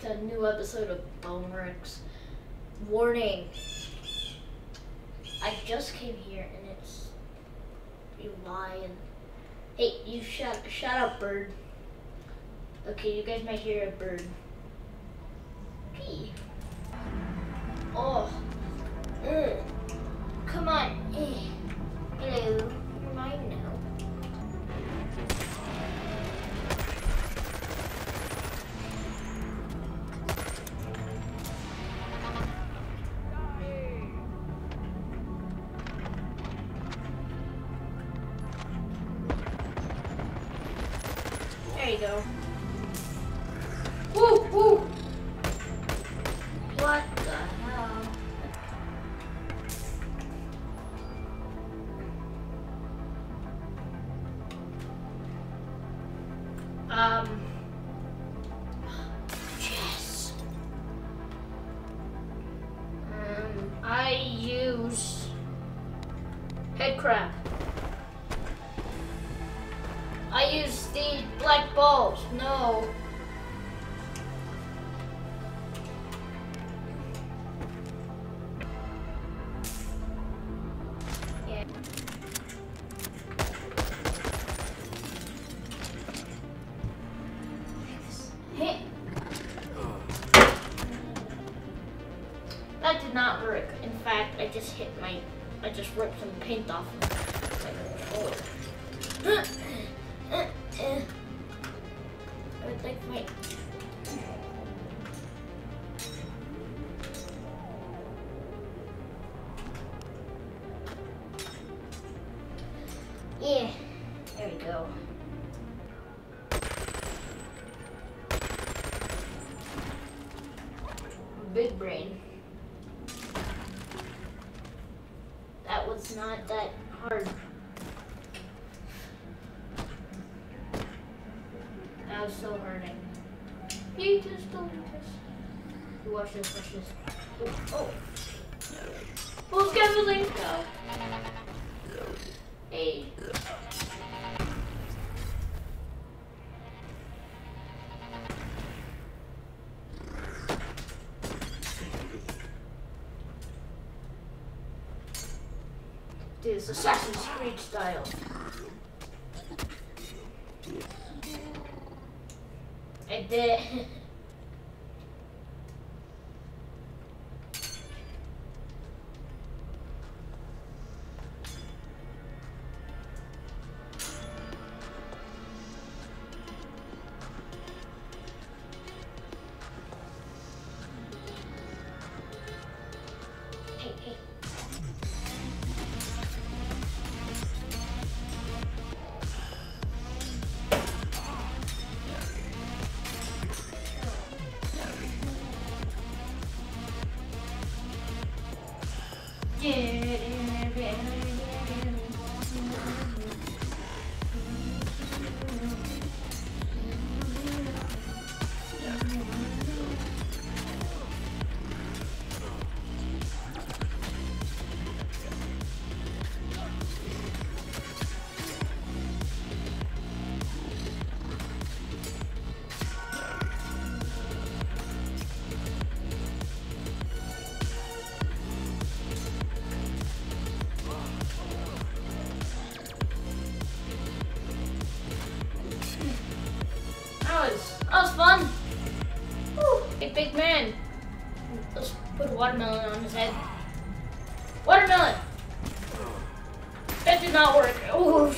to a new episode of bonworks. Warning. I just came here and it's you lying. Hey, you shut up, bird. Okay, you guys might hear a bird. Pee. Oh. Come on. Hello. You're mine now. There you go. Woo, woo. What the hell? Yes. I use head crab. I use the black balls. No. Yeah. Hey. That did not work. In fact, I just ripped some paint off my controller. I would like my... Yeah, there we go. Big brain. That was not that hard. That was so hurting. You just don't do this. You watch this, watch this. Oh. Full scaffolding. Go. Hey. Dude, it's Assassin's Creed style. I did. Hey, hey. That was fun. Woo. Hey, big man. Let's put a watermelon on his head. Watermelon. That did not work. Oh,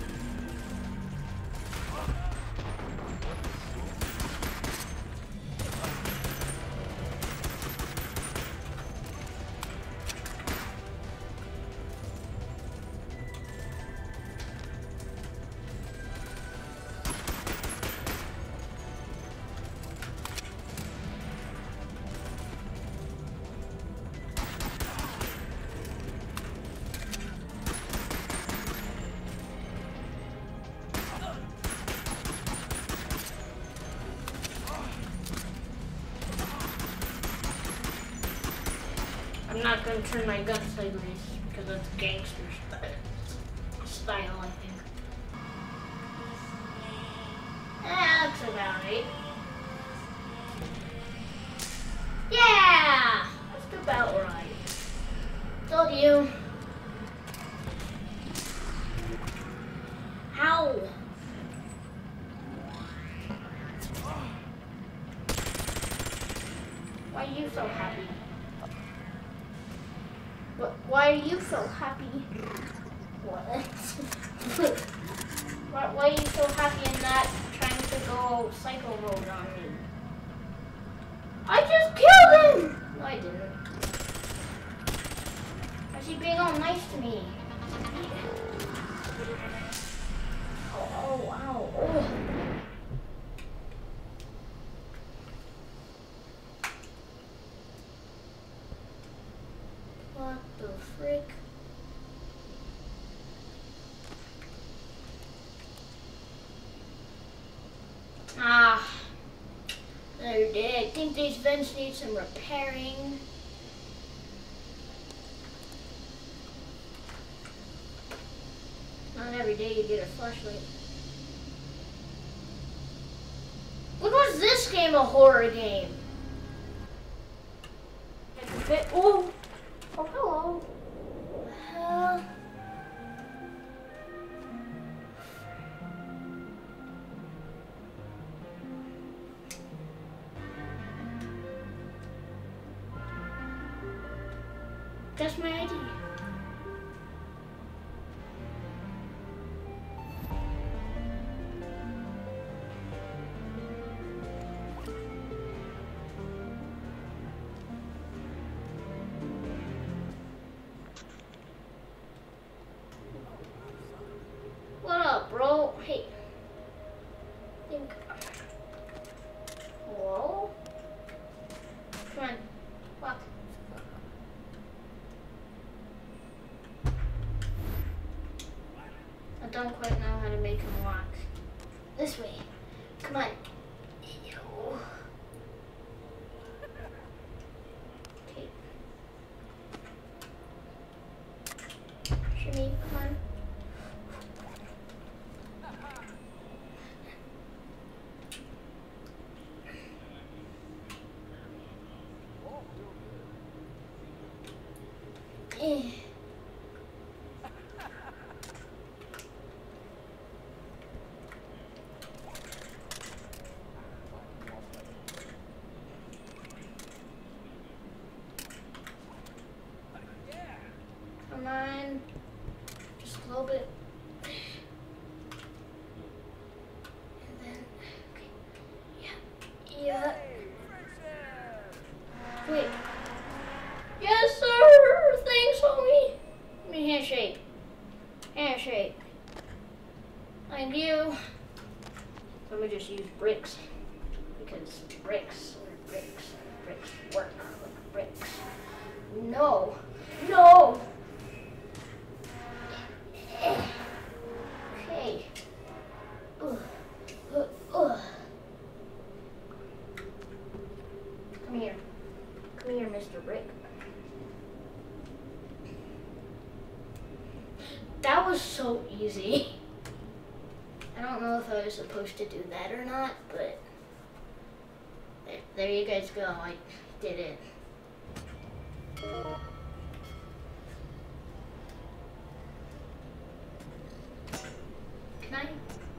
I'm not gonna turn my gun sideways because that's gangster style, I think. That's about it. Why are you so happy? Why are you so happy? What? why are you so happy and not trying to go psycho road on me? I just killed him! No, I didn't. Why is he being all nice to me? Oh, wow. Oh. What the frick? Ah, they're dead. I think these vents need some repairing. Not every day you get a flashlight. What was this game a horror game? Oh, oh, hello. Hell. That's my ID. What up, bro? Hey. Think. Whoa. Come on. Walk. I don't quite know how to make him walk. This way. Come on. Okay. Shimmy, come on. Come on. Just a little bit. And then, okay. Yeah. Wait. Yes, sir. Thanks, homie. Give me a handshake. Handshake. Thank you. Let me just use bricks. Because bricks work like bricks. No. No. Okay. Come here. Come here, Mr. Brick. That was so easy. I don't know if I was supposed to do that or not, but there you guys go. I did it. Can I?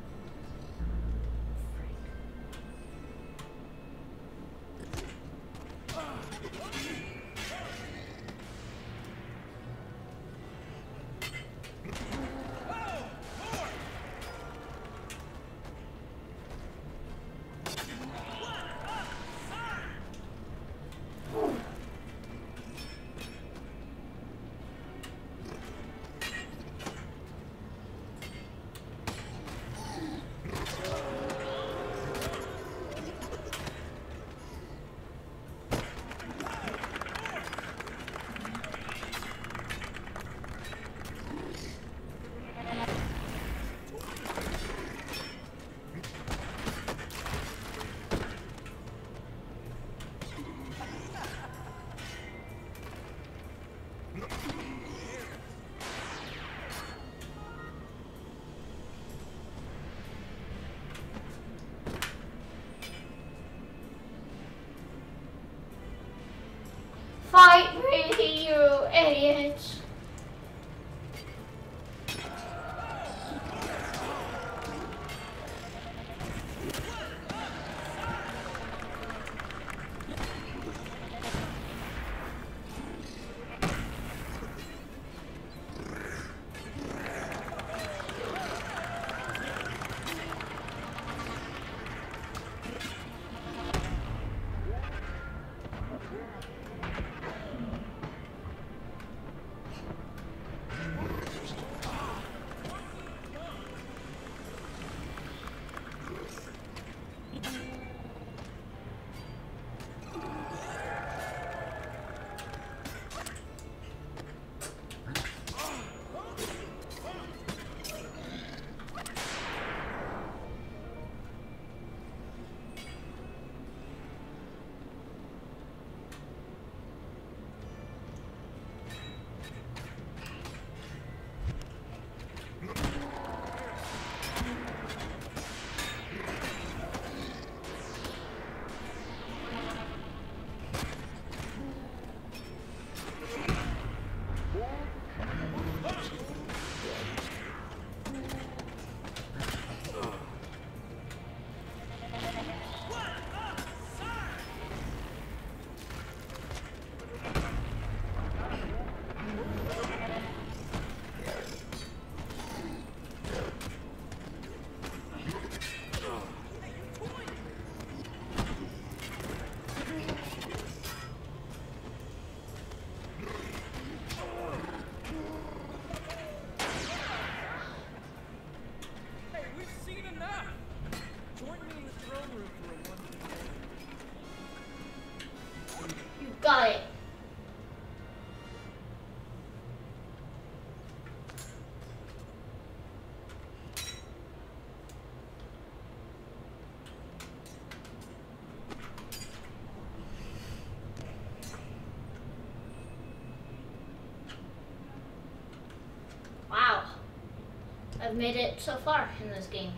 Fight me, you idiots! Got it. Wow. I've made it so far in this game.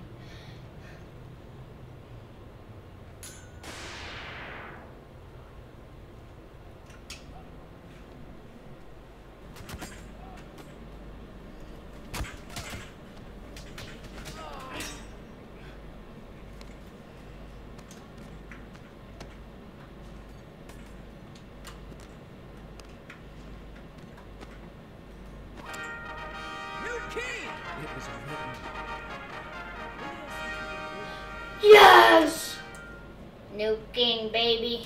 Yes! New king, baby.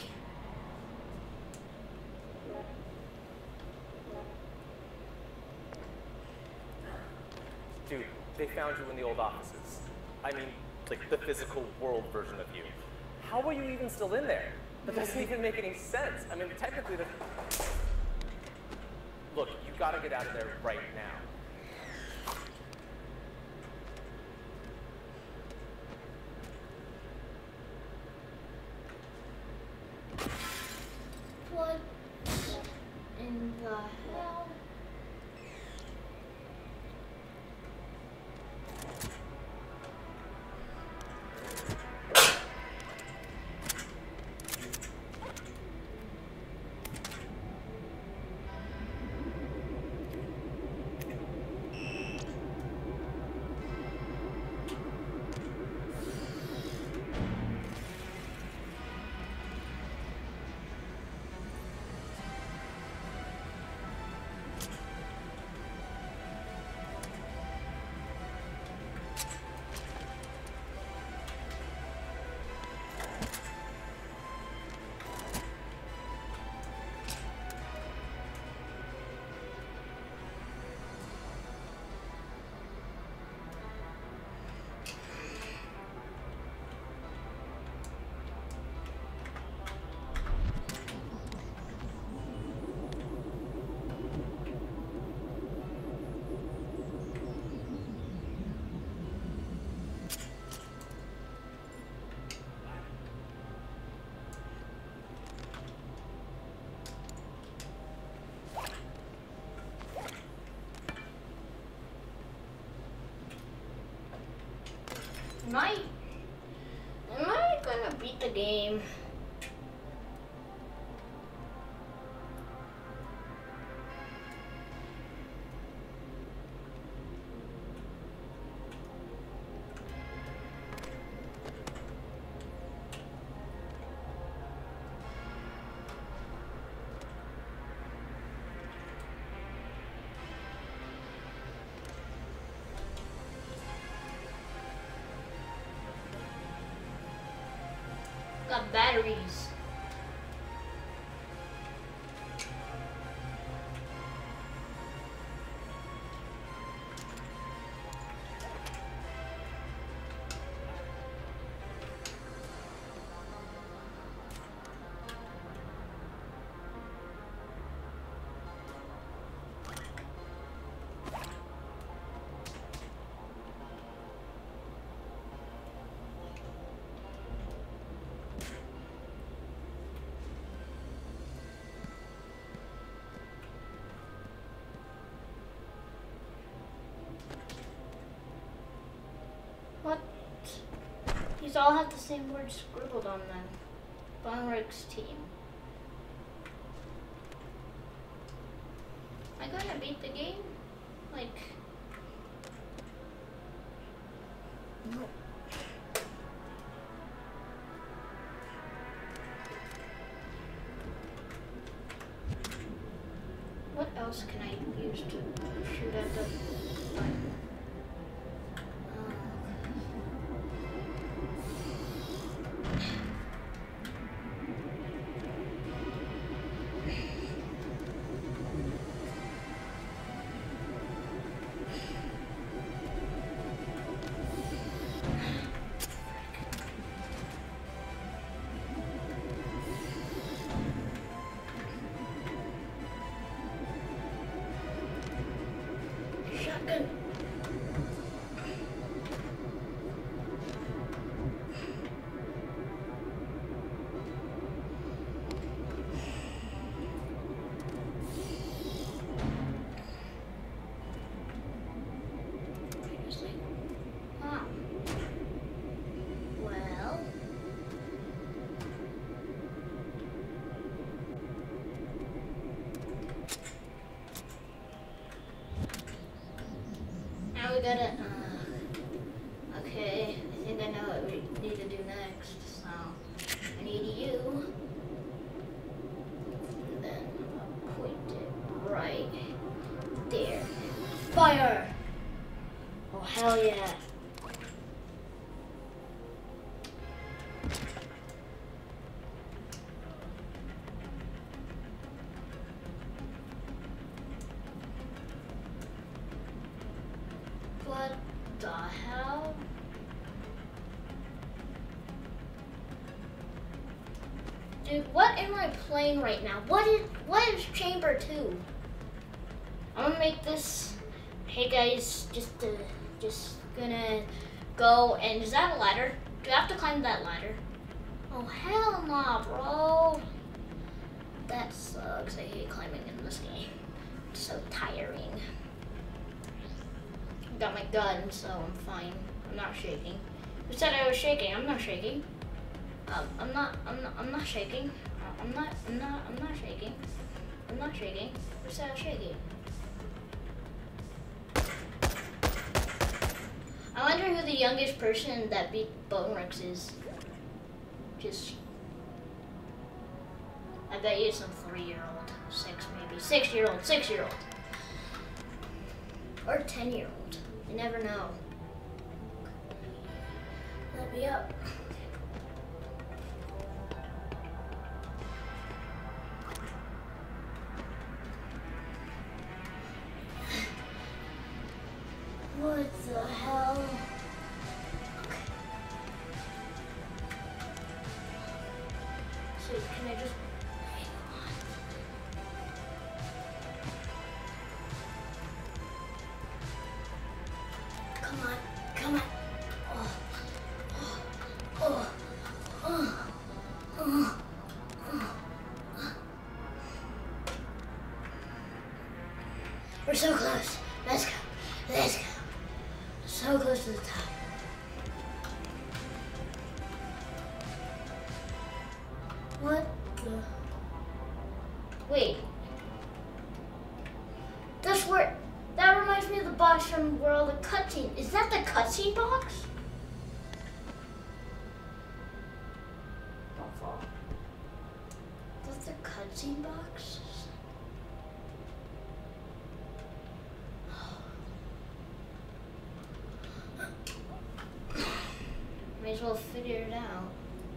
Dude, they found you in the old offices. I mean, like the physical world version of you. How are you even still in there? That doesn't even make any sense. I mean, technically, look, you gotta get out of there right now. What in the hell? Am I gonna beat the game? Got batteries. What? These all have the same word scribbled on them. Bonworks team. Am I gonna beat the game? Like... No. What else can I use to shoot at the button? Good. Well. Now we gotta, okay, I think I know what we need to do next, so I need you, and then I'll point it right there. Fire! Oh, hell yeah. What the hell? Dude, what am I playing right now? What is Chamber 2? I'm gonna make this. Hey guys, just gonna go, and is that a ladder? Do I have to climb that ladder? Oh hell nah, bro. That sucks. I hate climbing in this game. It's so tiring. Got my gun, so I'm fine. I'm not shaking. Who said I was shaking? I'm not shaking. I'm not shaking. I'm not shaking. I'm not shaking. Who said I was shaking? I wonder who the youngest person that beat bonworks is. I bet you some 3-year-old, 6-year-old, or 10-year-old. You never know. Let me up. What the hell? Okay. So can I just hang on? Come on, come on. Oh, oh, oh, oh, oh. We're so close. Let's go. Let's go. So close to the top. What the? Wait. That's where. That reminds me of the box from where all the cutscene. Is that the cutscene box? Don't fall. That's the cutscene box? May as well figure it out.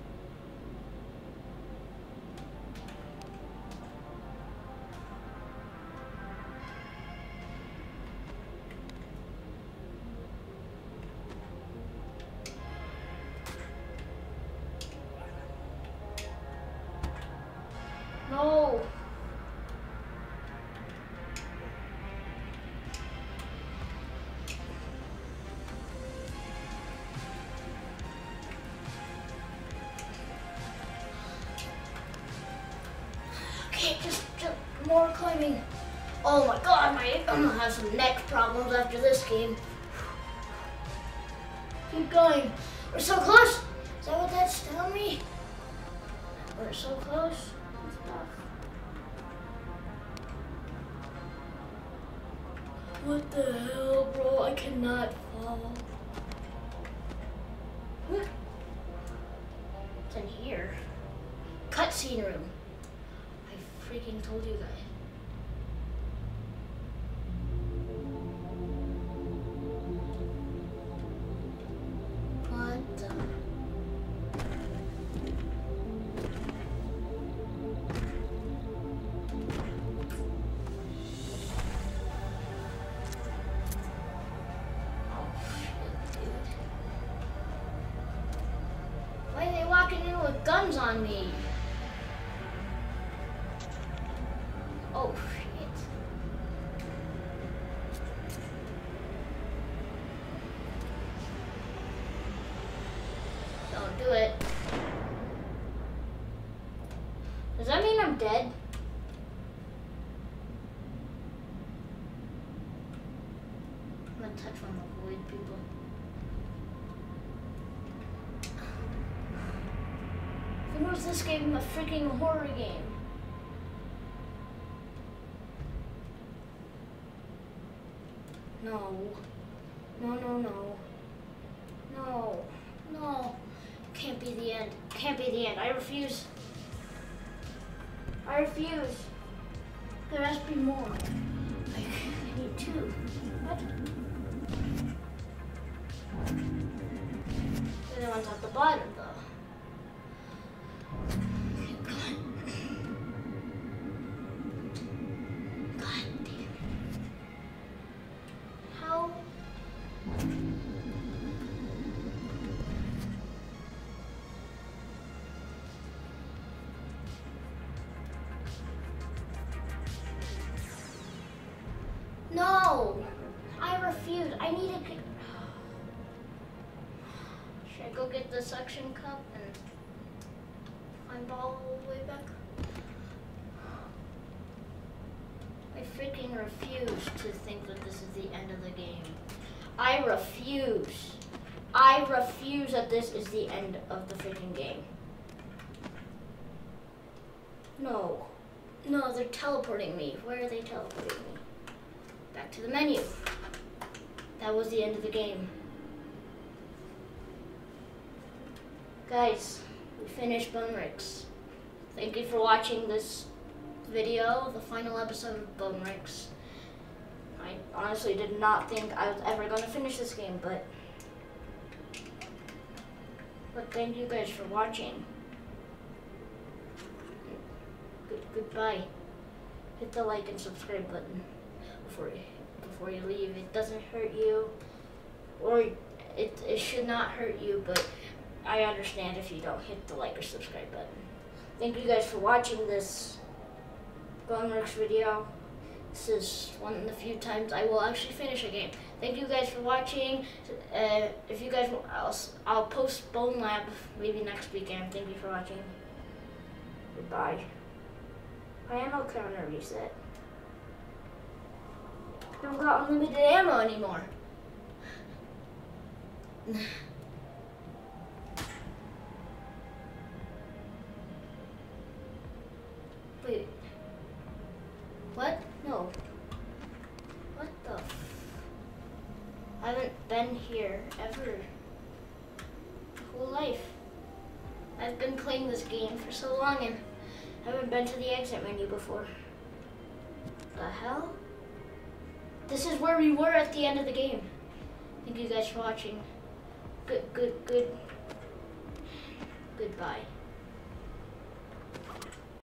No. Okay, just more climbing. Oh my god, I'm gonna have some neck problems after this game. Keep going. We're so close. Is that what that's telling me? We're so close. What the hell, bro? I cannot fall. It's in here. Cutscene room. I freaking told you guys. What the? Why are they walking in with guns on me? Oh shit. Does that mean I'm dead? I'm gonna touch one of the void people. Who knows this game a freaking horror game? No. No, no, no. No. No. Can't be the end. Can't be the end. I refuse. I refuse. There has to be more. I need two. What? The other one's at the bottom, though. God damn it. How? No! I refuse. I need a... Should I go get the suction cup and climb all the way back? I freaking refuse to think that this is the end of the game. I refuse. I refuse that this is the end of the freaking game. No. No, they're teleporting me. Where are they teleporting me? Back to the menu. That was the end of the game. Guys, we finished bonworks. Thank you for watching this video, the final episode of bonworks. I honestly did not think I was ever going to finish this game, but thank you guys for watching. Goodbye. Hit the like and subscribe button before you leave. It doesn't hurt you, or it should not hurt you, but I understand if you don't hit the like or subscribe button. Thank you guys for watching this bonworks video. This is one of the few times I will actually finish a game. Thank you guys for watching. If you guys, I'll post Bone Lab maybe next weekend. Thank you for watching. Goodbye. My ammo counter reset. I don't got unlimited ammo anymore. Wait. What? No. What the f... I haven't been here ever. My whole life. I've been playing this game for so long and I haven't been to the exit menu before. The hell? This is where we were at the end of the game. Thank you guys for watching. Goodbye.